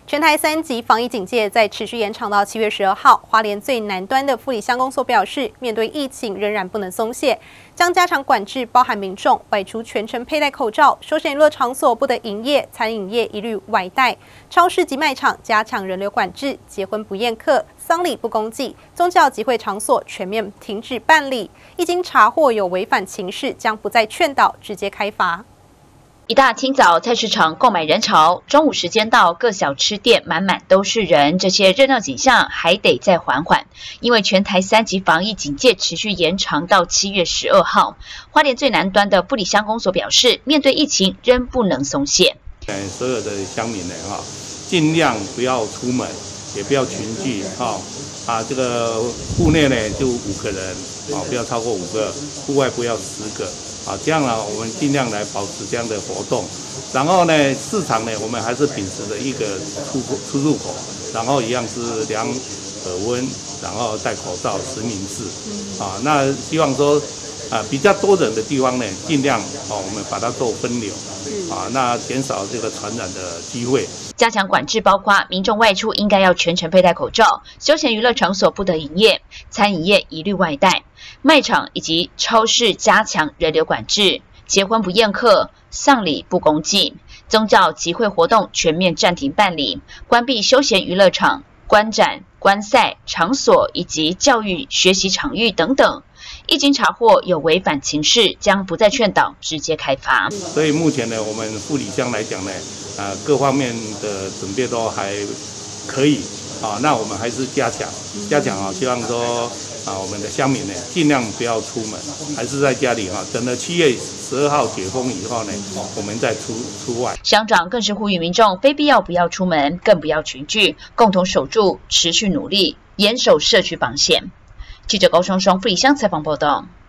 全台3级防疫警戒在持续延长到7月12号。花莲最南端的富里乡公所表示，面对疫情仍然不能松懈，将加强管制，包含民众外出全程佩戴口罩，休闲娱乐场所不得营业，餐饮业一律外带，超市及卖场加强人流管制，结婚不宴客，丧礼不公祭，宗教集会场所全面停止办理。一经查获有违反情事，将不再劝导，直接开罚。 一大清早，菜市场购买人潮；中午时间到，各小吃店满满都是人。这些热闹景象还得再缓缓，因为全台3级防疫警戒持续延长到7月12号。花莲最南端的富里乡公所表示，面对疫情仍不能松懈。 所有的乡民呢，尽量不要出门，也不要群聚，这个户内呢就5个人，不要超过5个，户外不要10个。 这样呢，我们尽量来保持这样的活动。然后呢，市场呢，我们还是秉持着一个出入口，然后一样是量耳温，然后戴口罩实名制。那希望说，比较多人的地方呢，尽量我们把它做分流，那减少这个传染的机会。 加强管制包括民众外出应该要全程佩戴口罩，休闲娱乐场所不得营业，餐饮业一律外带，卖场以及超市加强人流管制，结婚不宴客，丧礼不公祭，宗教集会活动全面暂停办理，关闭休闲娱乐场、观展、观赛场所以及教育学习场域等等。 一经查获有违反情事，将不再劝导，直接开罚。 所以目前呢，我们富里乡来讲呢，各方面的准备都还可以那我们还是加强，希望说我们的乡民呢，尽量不要出门，还是在家里等到7月12号解封以后呢，我们再出外。 乡长更是呼吁民众非必要不要出门，更不要群聚，共同守住，持续努力，严守社区防线。记者高双双富里乡采访报道。